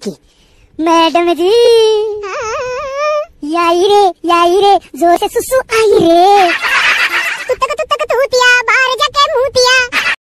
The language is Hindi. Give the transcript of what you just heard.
की, मैडम जी याई रे जोर से सुसु आई रे।